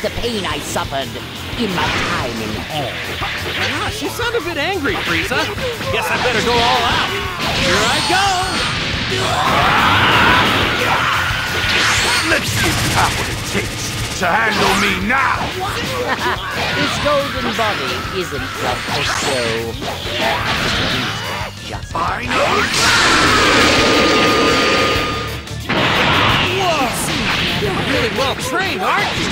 the pain I suffered in my time in hell. Gosh, you sound a bit angry, Frieza. Guess I better go all out. Here I go! Let's see if you have what it takes to handle me now! His golden body isn't just for show. Just Whoa! You're really well trained, aren't you?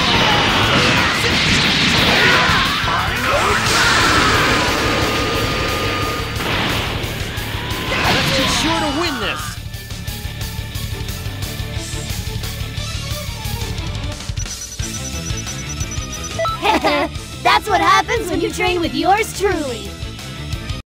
Let's be sure to win this. That's what happens when you train with yours truly.